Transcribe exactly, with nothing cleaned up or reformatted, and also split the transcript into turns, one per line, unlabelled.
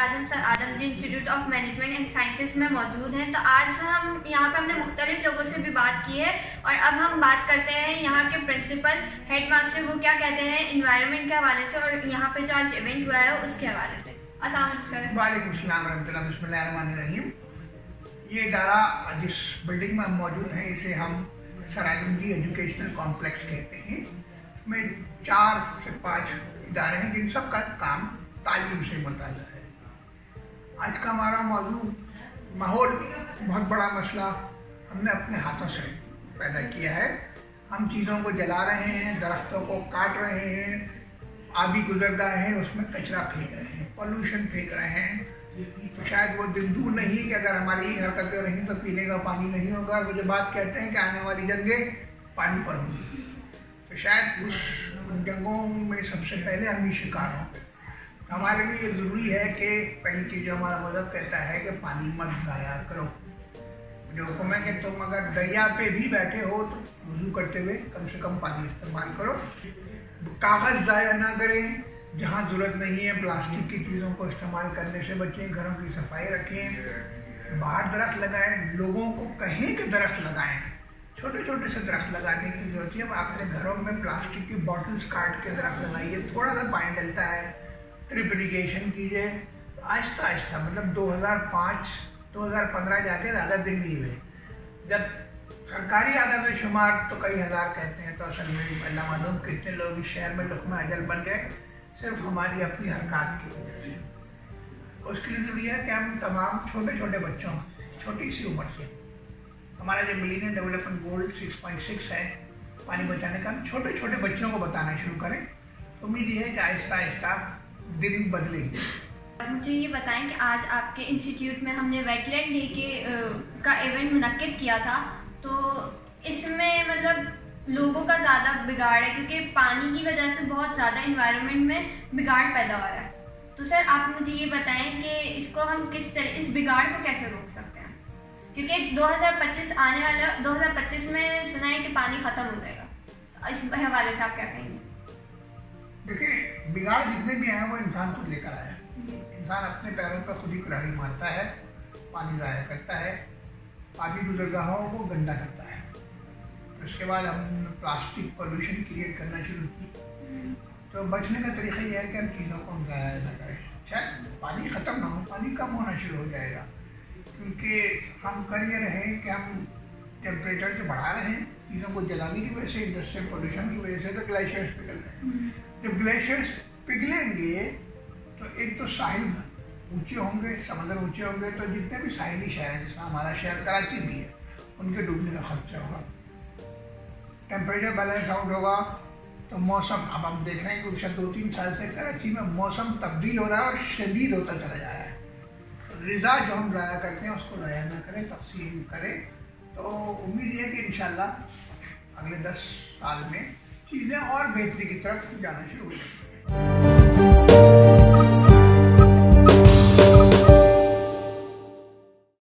आज हम Sir Adamjee institute of management and sciences में मौजूद हैं। तो आज हम यहाँ पे हमने मुख्तलिफ लोगों से भी बात की है और अब हम बात करते हैं यहाँ के प्रिंसिपल हेड मास्टर वो क्या कहते हैं इन्वायरमेंट के हवाले से और यहाँ पे जो आज इवेंट हुआ है उसके हवाले से। अस्सलाम वालेकुम सर।
वालेकुम सलाम रहमतुल्लाह। बिस्मिल्लाहिर्रहमानिर्रहीम। ये इदारा जिस बिल्डिंग में हम मौजूद हैं इसे हम सराय जी एजुकेशनल कॉम्प्लेक्स कहते हैं। में चार से पाँच इदारे हैं जिन सब का काम तालीम से मुताल्लिक़ है। आज का हमारा मौजू माहौल बहुत बड़ा मसला हमने अपने हाथों से पैदा किया है। हम चीज़ों को जला रहे हैं, दरख्तों को काट रहे हैं, आबी गुजरदा है उसमें कचरा फेंक रहे हैं, पोल्यूशन फेंक रहे हैं। तो शायद वो दिन दूर नहीं कि अगर हमारी हरकतें रहीं तो पीने का पानी नहीं होगा और मुझे बात कहते हैं कि आने वाली जंगें पानी पर होंगी। तो शायद उस जंगों में सबसे पहले हम ही शिकार होंगे। हमारे लिए ज़रूरी है कि पहली चीज़ हमारा मज़हब कहता है कि पानी मत ज़ाया करो। जो हुक्म है कि तुम अगर दरिया पे भी बैठे हो तो वज़ू करते हुए कम से कम पानी इस्तेमाल करो। कागज़ ज़ाया ना करें, जहाँ ज़रूरत नहीं है प्लास्टिक की चीज़ों को इस्तेमाल करने से बचें, घरों की सफाई रखें, बाहर दरख्त लगाएं, लोगों को कहें कि दरख्त लगाएं। छोटे छोटे से दरख्त लगाने की जरूरत है। अपने घरों में प्लास्टिक की बॉटल्स काट के दरख्त लगाइए, थोड़ा सा पानी डलता है, ड्रिप इरिगेशन कीजिए आहिस्ता आहिस्ता। मतलब दो हज़ार पाँच दो हज़ार पंद्रह जाके ज़्यादा दिन नहीं हुए। जब सरकारी आदत शुमार तो कई हज़ार कहते हैं, तो असल में अल्लाह मालूम कितने लोग इस शहर में लुक़्मा अजल बन गए सिर्फ हमारी अपनी हरकत की वजह से। उसके लिए ज़रूरी है कि हम तमाम छोटे छोटे बच्चों छोटी सी उम्र से हमारा जो millennium development goal six point six है पानी बचाने का, हम छोटे छोटे बच्चों को बताना शुरू करें। तो उम्मीद ये है कि आहिस्ता आहिस्ता दिन बदलेंगे।
मुझे ये बताएं कि आज आपके इंस्टीट्यूट में हमने वेटलैंड डे के का इवेंट मुनक्किद किया था, तो इसमें मतलब लोगों का ज़्यादा बिगाड़ है क्योंकि पानी की वजह से बहुत ज़्यादा इन्वायरमेंट में बिगाड़ पैदा हो रहा है। तो सर आप मुझे ये बताएं कि इसको हम किस तरह इस बिगाड़ को कैसे रोक सकते हैं, क्योंकि दो हज़ार पच्चीस आने वाला दो हज़ार पच्चीस में सुना है कि पानी ख़त्म हो जाएगा। इस हवाले से आप क्या कहेंगे?
देखिए, बिगाड़ जितने भी हैं वो इंसान खुद लेकर आया है। इंसान अपने पैरों पर खुद ही कुल्हाड़ी मारता है, पानी ज़ाया करता है, आबी गुजरगाहों को गंदा करता है। उसके बाद हमने प्लास्टिक पोल्यूशन क्रिएट करना शुरू की। तो बचने का तरीका यह है कि हम चीज़ों को हम ज़ाया न करें। शायद पानी ख़त्म ना हो, पानी कम होना शुरू हो जाएगा, क्योंकि हम कर ये रहे हैं कि हम टेम्परेचर जो बढ़ा रहे हैं चीज़ों को जलाने की वजह से, इंडस्ट्रियल पोल्यूशन की वजह से, तो ग्लेशियर्स पिघल रहे हैं। जब ग्लेशियर्स पिघलेंगे तो एक तो साहिल ऊंचे होंगे, समंदर ऊंचे होंगे, तो जितने भी साहिली शहर हैं जिसमें हमारा शहर कराची भी है उनके डूबने का खर्चा होगा। टेम्परेचर बैलेंस आउट होगा तो मौसम, अब हम देख रहे हैं कि पिछले दो तीन साल से कराची में मौसम तब्दील हो रहा है और शदीद होता चला जा रहा है। रिज़ा जो हम ज़ाया करते हैं उसको ज़ाया ना करें, तक़सीम करें। तो उम्मीद है कि इंशाल्लाह अगले दस साल में चीज़ें और बेहतरी की तरफ जाना शुरू हो जाएंगी।